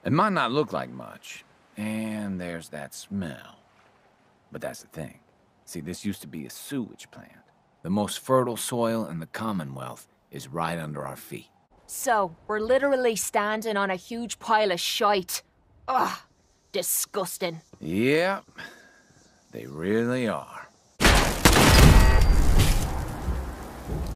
It might not look like much, and there's that smell. But that's the thing. See, this used to be a sewage plant. The most fertile soil in the Commonwealth is right under our feet. So, we're literally standing on a huge pile of shite. Ugh, disgusting. Yep, they really are.